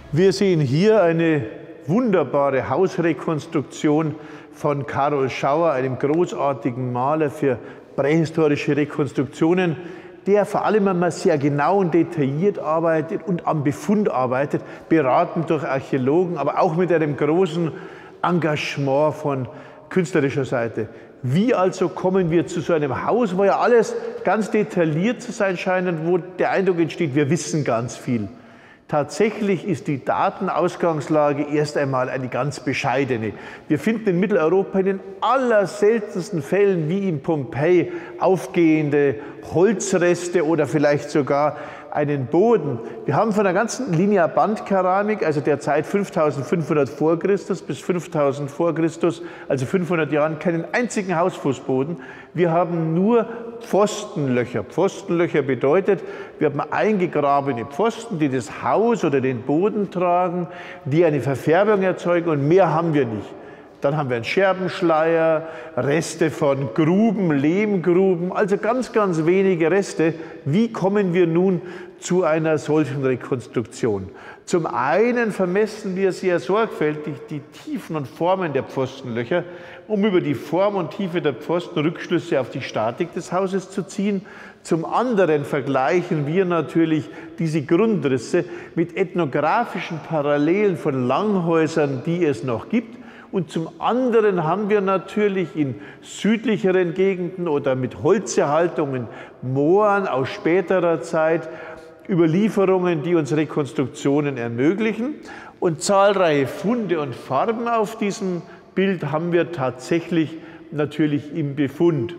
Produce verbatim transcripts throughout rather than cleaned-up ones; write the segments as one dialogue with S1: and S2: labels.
S1: Wir sehen hier eine wunderbare Hausrekonstruktion von Carol Schauer, einem großartigen Maler für prähistorische Rekonstruktionen, der vor allem einmal sehr genau und detailliert arbeitet und am Befund arbeitet, beraten durch Archäologen, aber auch mit einem großen Engagement von künstlerischer Seite. Wie also kommen wir zu so einem Haus, wo ja alles ganz detailliert zu sein scheint und wo der Eindruck entsteht, wir wissen ganz viel. Tatsächlich ist die Datenausgangslage erst einmal eine ganz bescheidene. Wir finden in Mitteleuropa in den allerseltensten Fällen, wie in Pompeji, aufgehende Holzreste oder vielleicht sogar einen Boden. Wir haben von der ganzen Linie Bandkeramik, also der Zeit fünftausendfünfhundert vor Christus bis fünftausend vor Christus, also fünfhundert Jahren, keinen einzigen Hausfußboden. Wir haben nur Pfostenlöcher. Pfostenlöcher bedeutet, wir haben eingegrabene Pfosten, die das Haus oder den Boden tragen, die eine Verfärbung erzeugen, und mehr haben wir nicht. Dann haben wir einen Scherbenschleier, Reste von Gruben, Lehmgruben, also ganz, ganz wenige Reste. Wie kommen wir nun zu einer solchen Rekonstruktion? Zum einen vermessen wir sehr sorgfältig die Tiefen und Formen der Pfostenlöcher, um über die Form und Tiefe der Pfosten Rückschlüsse auf die Statik des Hauses zu ziehen. Zum anderen vergleichen wir natürlich diese Grundrisse mit ethnografischen Parallelen von Langhäusern, die es noch gibt. Und zum anderen haben wir natürlich in südlicheren Gegenden oder mit Holzerhaltungen, Mooren aus späterer Zeit Überlieferungen, die uns Rekonstruktionen ermöglichen. Und zahlreiche Funde und Farben auf diesem Bild haben wir tatsächlich natürlich im Befund.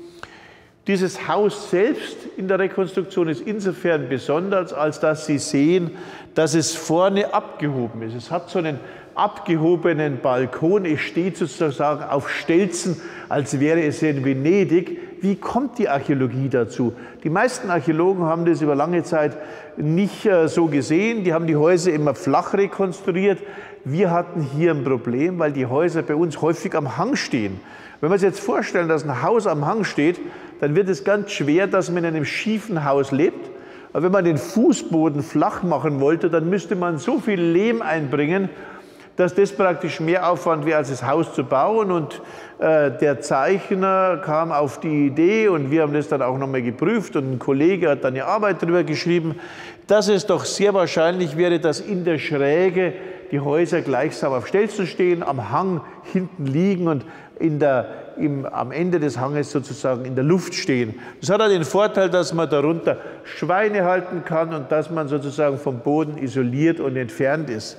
S1: Dieses Haus selbst in der Rekonstruktion ist insofern besonders, als dass Sie sehen, dass es vorne abgehoben ist. Es hat so einen abgehobenen Balkon, es steht sozusagen auf Stelzen, als wäre es in Venedig. Wie kommt die Archäologie dazu? Die meisten Archäologen haben das über lange Zeit nicht äh, so gesehen, die haben die Häuser immer flach rekonstruiert. Wir hatten hier ein Problem, weil die Häuser bei uns häufig am Hang stehen. Wenn wir uns jetzt vorstellen, dass ein Haus am Hang steht, dann wird es ganz schwer, dass man in einem schiefen Haus lebt. Aber wenn man den Fußboden flach machen wollte, dann müsste man so viel Lehm einbringen, dass das praktisch mehr Aufwand wäre, als das Haus zu bauen. Und äh, der Zeichner kam auf die Idee, und wir haben das dann auch nochmal geprüft, und ein Kollege hat dann eine Arbeit darüber geschrieben, dass es doch sehr wahrscheinlich wäre, dass in der Schräge die Häuser gleichsam auf Stelzen stehen, am Hang hinten liegen und in der, im, am Ende des Hanges sozusagen in der Luft stehen. Das hat auch den Vorteil, dass man darunter Schweine halten kann und dass man sozusagen vom Boden isoliert und entfernt ist.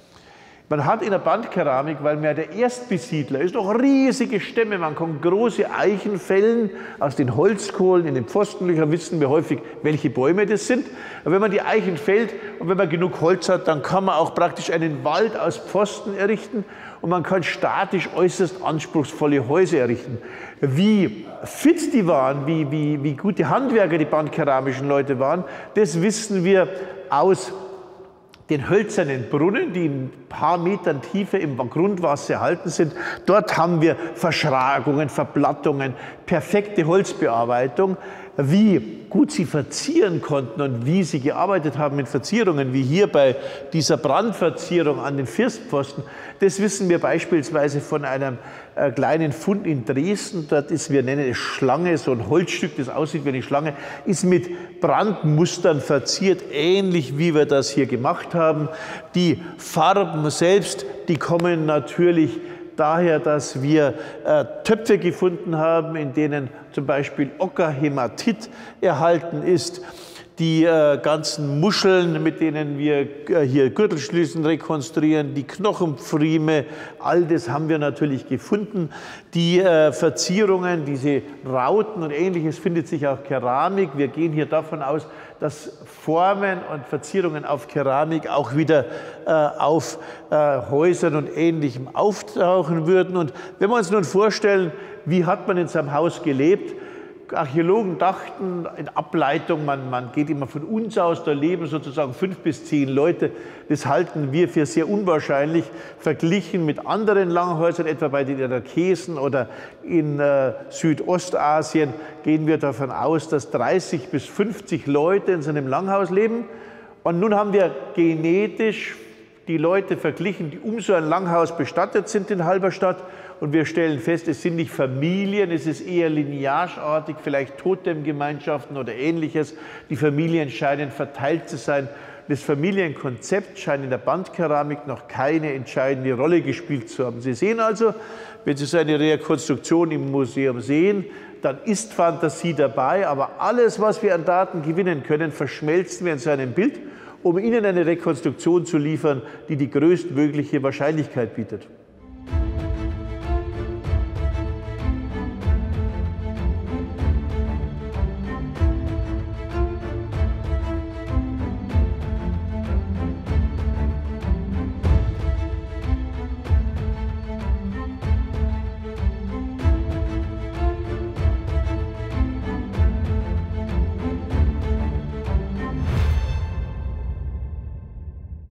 S1: Man hat in der Bandkeramik, weil man ja der Erstbesiedler ist, noch riesige Stämme. Man kann große Eichen fällen aus den Holzkohlen. In den Pfostenlöchern wissen wir häufig, welche Bäume das sind. Aber wenn man die Eichen fällt und wenn man genug Holz hat, dann kann man auch praktisch einen Wald aus Pfosten errichten, und man kann statisch äußerst anspruchsvolle Häuser errichten. Wie fit die waren, wie, wie, wie gute Handwerker die bandkeramischen Leute waren, das wissen wir aus den hölzernen Brunnen, die in ein paar Metern Tiefe im Grundwasser erhalten sind. Dort haben wir Verschragungen, Verplattungen, perfekte Holzbearbeitung. Wie gut sie verzieren konnten und wie sie gearbeitet haben mit Verzierungen, wie hier bei dieser Brandverzierung an den Firstpfosten, das wissen wir beispielsweise von einem äh, kleinen Fund in Dresden. Dort ist, wir nennen es Schlange, so ein Holzstück, das aussieht wie eine Schlange, ist mit Brandmustern verziert, ähnlich wie wir das hier gemacht haben. Die Farben selbst, die kommen natürlich daher, dass wir äh, Töpfe gefunden haben, in denen zum Beispiel Ockerhämatit erhalten ist. Die äh, ganzen Muscheln, mit denen wir äh, hier Gürtelschließen rekonstruieren, die Knochenpfrieme, all das haben wir natürlich gefunden. Die äh, Verzierungen, diese Rauten und Ähnliches findet sich auch Keramik. Wir gehen hier davon aus, dass Formen und Verzierungen auf Keramik auch wieder äh, auf äh, Häusern und Ähnlichem auftauchen würden. Und wenn wir uns nun vorstellen, wie hat man in seinem Haus gelebt? Archäologen dachten in Ableitung, man, man geht immer von uns aus, da leben sozusagen fünf bis zehn Leute. Das halten wir für sehr unwahrscheinlich, verglichen mit anderen Langhäusern, etwa bei den Irakesen oder in äh, Südostasien, gehen wir davon aus, dass dreißig bis fünfzig Leute in so einem Langhaus leben. Und nun haben wir genetisch die Leute verglichen, die um so ein Langhaus bestattet sind in Halberstadt. Und wir stellen fest, es sind nicht Familien, es ist eher lineageartig, vielleicht Totemgemeinschaften oder Ähnliches. Die Familien scheinen verteilt zu sein. Das Familienkonzept scheint in der Bandkeramik noch keine entscheidende Rolle gespielt zu haben. Sie sehen also, wenn Sie so eine Rekonstruktion im Museum sehen, dann ist Fantasie dabei, aber alles, was wir an Daten gewinnen können, verschmelzen wir in so einem Bild, um Ihnen eine Rekonstruktion zu liefern, die die größtmögliche Wahrscheinlichkeit bietet.